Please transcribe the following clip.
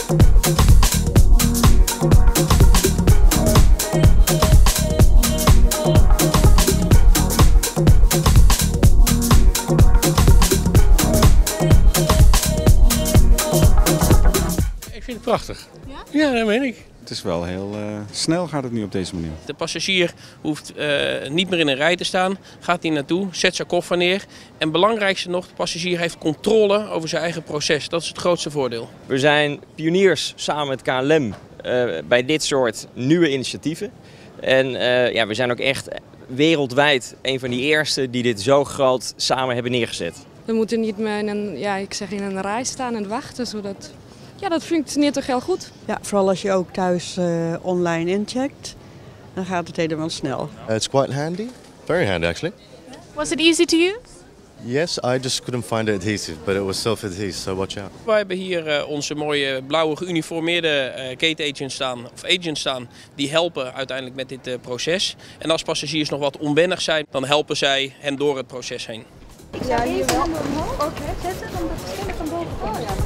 Ik vind het prachtig. Ja? Ja, dat meen ik. Het is wel heel snel gaat het nu op deze manier. De passagier hoeft niet meer in een rij te staan, gaat hier naartoe, zet zijn koffer neer. En belangrijkste nog, de passagier heeft controle over zijn eigen proces. Dat is het grootste voordeel. We zijn pioniers samen met KLM bij dit soort nieuwe initiatieven. En we zijn ook echt wereldwijd een van die eerste die dit zo groot samen hebben neergezet. We moeten niet meer in een rij staan en wachten, zodat... Ja, dat functioneert toch heel goed. Ja, vooral als je ook thuis online incheckt, dan gaat het helemaal snel. It's quite handy, very handy actually. Was it easy to use? Yes, I just couldn't find the adhesive, but it was self-adhesive, so watch out. We hebben hier onze mooie blauwe geuniformeerde gate agents staan die helpen uiteindelijk met dit proces. En als passagiers nog wat onwennig zijn, dan helpen zij hen door het proces heen. Ja, hier wel. Oké, zetten, dan de verschillen van boven.